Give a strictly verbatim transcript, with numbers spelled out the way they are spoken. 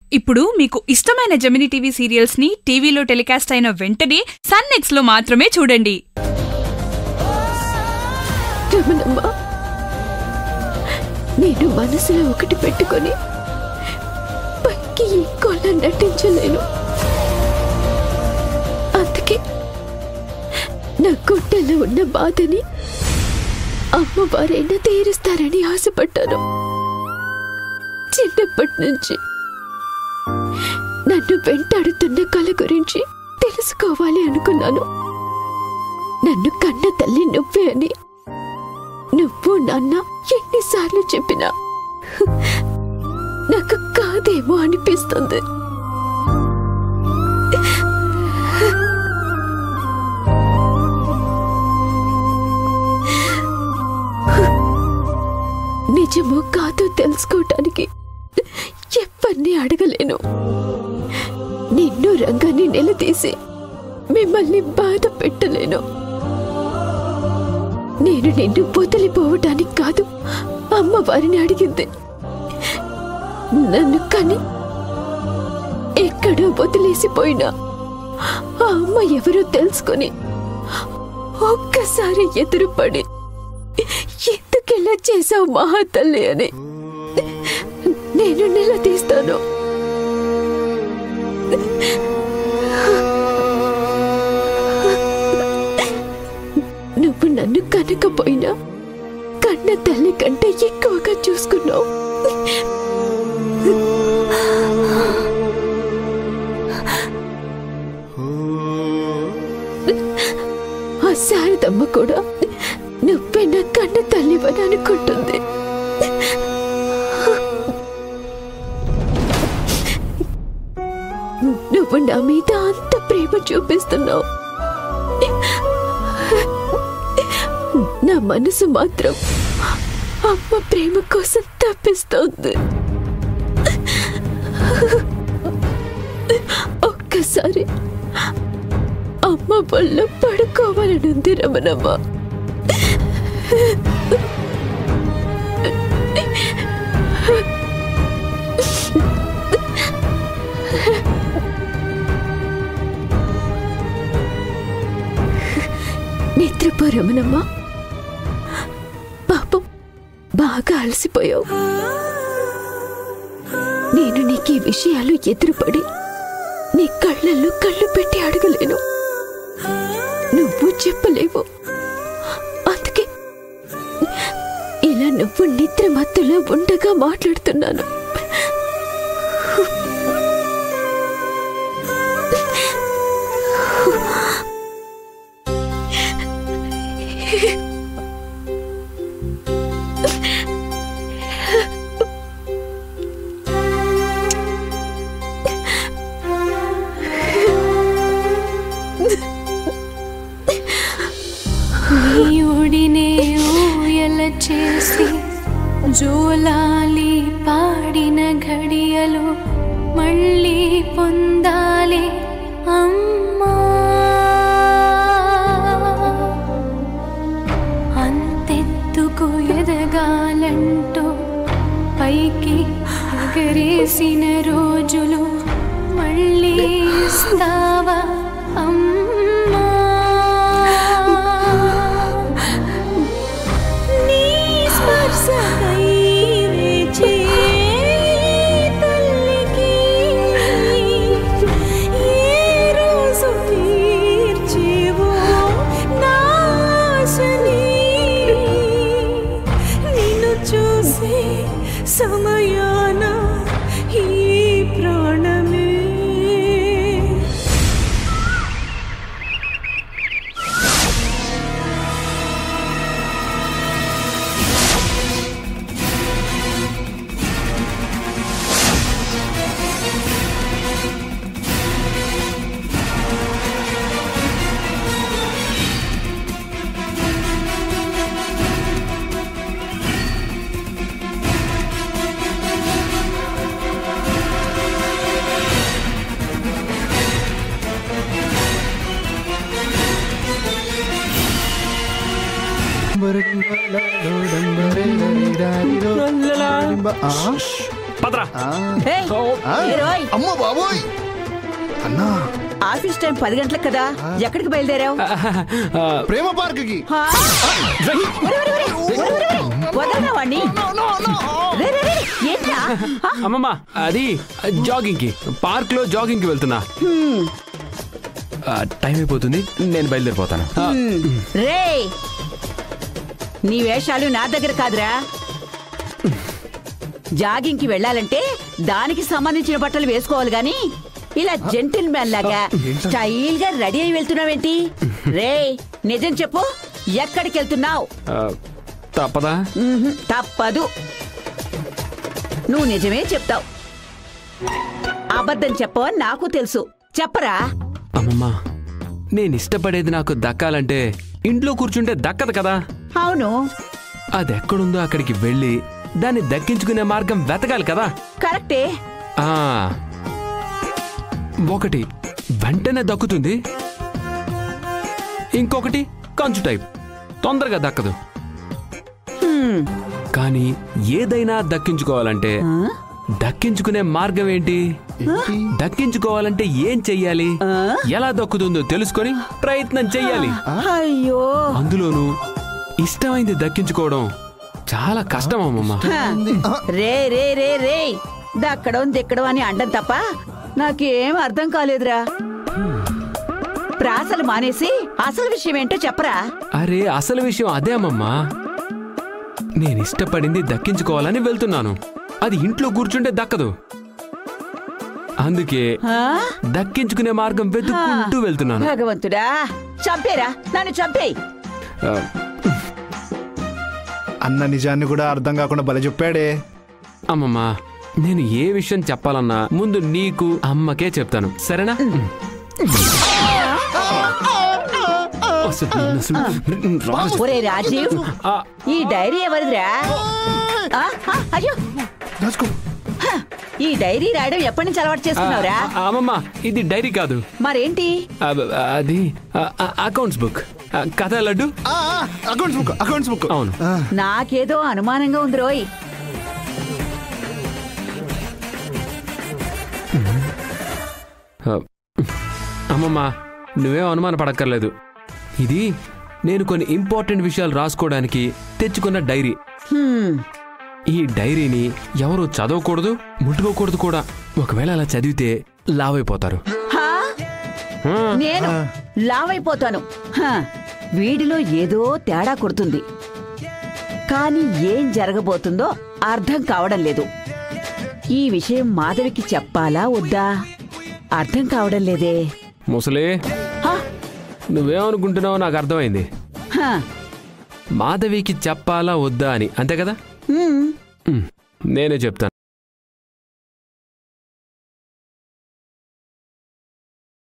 ఇప్పుడు మీకు ఇష్టమైన జెమినీ టీవీ సీరియల్స్ ని టీవీలో టెలికాస్ట్ అయిన వెంటనే సన్ నెక్స్ట్ లో మాత్రమే చూడండి. నేను మనసులో ఒకటి పెట్టుకొని పైకి ఇంకోలా నటించలేను. అందుకే నా గుండెలో ఉన్న బాధని అమ్మవారైనా తీరుస్తారని ఆశపడ్డాను. చిన్నప్పటి నుంచి నన్ను వెంటాడుతున్న కళ గురించి తెలుసుకోవాలి అనుకున్నాను. నన్ను కన్న తల్లి నువ్వే అని నువ్వు నాన్న ఎన్నిసార్లు చెప్పినా నాకు కాదేమో అనిపిస్తుంది. నిజమో కాదో తెలుసుకోవటానికి ఎవరిని అడగలేను. నిన్ను రంగాన్ని నిలదీసి మిమ్మల్ని బాధ పెట్టలేను. నేను నిన్ను వదిలిపోవటానికి కాదు అమ్మవారిని అడిగింది. నన్ను కని ఎక్కడో వదిలేసిపోయినా ఆ అమ్మ ఎవరో తెలుసుకొని ఒక్కసారి ఎదురుపడి ఎందుకెలా చేసావు మహాతల్లి అని నేను నిలదీస్తాను. నువ్వు నన్ను కనకపోయినా కన్న తల్లి కంటే ఎక్కువగా చూసుకున్నావు. ఆ శారదమ్మ కూడా నువ్వే నా కన్న తల్లివని అనుకుంటుంది. నువ్వు నా మీద అంత ప్రేమ చూపిస్తున్నావు. నా మనసు మాత్రం అమ్మ ప్రేమ కోసం తప్పిస్తోంది. ఒక్కసారి అమ్మ వల్ల పడుకోవాలనుంది రమణమ్మ. నిద్రపో రమణమ్మ. పాపం బాగా అలసిపోయావు. నేను నీకు ఈ విషయాలు ఎదురుపడి నీ కళ్ళల్లో కళ్ళు పెట్టి అడగలేను. నువ్వు చెప్పలేవు. అందుకే ఇలా నువ్వు నిద్ర మత్తులో ఉండగా మాట్లాడుతున్నాను. చేసి జోలాలి పాడిన ఘడియలు మళ్ళీ పొందాలి అమ్మా. అంతెత్తుకు ఎదగాలంటూ పైకి ఎగరేసిన రోజులు మళ్ళీ ఇస్తావా అమ్మా. సమయాన ఈ ప్రాణమే పదరా. ఏయ్, ఏ రోయ్, అమ్మ బాబోయ్ అన్నా, ఆఫీస్ టైం పది గంటలకు కదా, ఎక్కడికి బయలుదేరావు? ప్రేమ పార్క్ కి. వదలనా వాణ్ణి? రే, రే, రే, ఏంట్రా? ఆ, అమ్మమ్మ అది జాగింగ్ కి, పార్క్ లో జాగింగ్ కి వెళ్తున్నా. టైం అయిపోతుంది, నేను బయలుదేరిపోతాను. రే, నీ వేషాలు నా దగ్గర కాదురా. జాగింగ్ కి వెళ్ళాలంటే దానికి సంబంధించిన బట్టలు వేసుకోవాలి గాని ఇలా జెంటిల్ మ్యాన్ లాగా స్టైల్ గా రెడీ అయి వెళ్తున్నావేంటి? రే, నిజం చెప్పు, ఎక్కడికి వెళ్తున్నావు? తప్పదా? తప్పదు, నువ్వు నిజమే చెప్తావు. అబద్ధం చెప్పవని నాకు తెలుసు, చెప్పరా? అమ్మమ్మ, నేను ఇష్టపడేది నాకు దక్కాలంటే ఇంట్లో కూర్చుంటే దక్కదు కదా. అవును, అది ఎక్కడుందో అక్కడికి వెళ్ళి దాన్ని దక్కించుకునే మార్గం వెతకాలి కదా. కరెక్టే. ఆ ఒకటి వెంటనే దక్కుతుంది, ఇంకొకటి కంచు టైప్, తొందరగా దక్కదు. హ్మ్, కానీ ఏదైనా దక్కించుకోవాలంటే దక్కించుకునే మార్గం ఏంటి? దక్కించుకోవాలంటే ఏం చెయ్యాలి? ఎలా దక్కుతుందో తెలుసుకొని ప్రయత్నం చెయ్యాలి. అయ్యో, అందులోనూ ఇష్టమైంది దక్కించుకోవడం చాలా కష్టం అమ్మమ్మ. రే రే రే రే దక్కడం దిక్కడం అని అండం తప్ప నాకేం అర్థం కాలేదురా. ప్రాసలు మానేసి అసలు విషయం ఏంటో చెప్పరా? అరే, అసలు విషయం అదే అమ్మమ్మా. నేను ఇష్టపడింది దక్కించుకోవాలని వెళ్తున్నాను, అది ఇంట్లో కూర్చుంటే దక్కదు. అందుకే ఆ? దక్కించుకునే మార్గం వెతుక్కుంటూ వెళ్తున్నాను. భగవంతుడా, చంపేరా, నన్ను చంపేయ్. ఆ, అన్న నిజాన్ని కూడా అర్థం కాకుండా భలే చెప్పాడే. అమ్మమ్మా, నేను ఏ విషయం చెప్పాలన్నా ముందు నీకు అమ్మకే చెప్తాను, సరేనా? ఒరే రాజీవ్, ఆ, ఈ డైరీ ఎవరిదిరా? ఆ, ఆ, అయ్యో, రాసుకో. హ, ఈ డైరీ రాయడం ఎప్పటి నుంచి అలవాటు చేసుకున్నావురా? ఆ, అమ్మమ్మ, ఇది డైరీ కాదు, మరేంటి? ఆ, అది అకౌంట్స్ బుక్. ఆ, కథ laddu. Accounts book, accounts book. అవును. నాకేదో అనుమానంగా ఉంది రోయ్. ఆ, అమ్మమ్మ, నువ్వేం అనుమాన పడక్కర్లేదు. ఇది నేను కొన్ని ఇంపార్టెంట్ విషయాలు రాసుకోవడానికి తెచ్చుకున్న డైరీ. హ్మ్, ఈ డైరీని ఎవరు చదవకూడదు, ముట్టుకోకూడదు కూడా. ఒకవేళ అలా చదివితే లావైపోతారు. హా? నేను లావైపోతాను. హ, వీడిలో ఏదో తేడా కొడుతుంది, కానీ ఏం జరగబోతుందో అర్థం కావడం లేదు. ఈ విషయం మాధవికి చెప్పాలా వద్దా అర్థం కావడం లేదే. ముసలే, హ, నువ్వేమనుకుంటున్నావో నాకు అర్థమైంది. హ, మాధవికి చెప్పాలా వద్దా అని, అంతే కదా? హ్మ్. ఉమ్, నేనే చెప్తాను.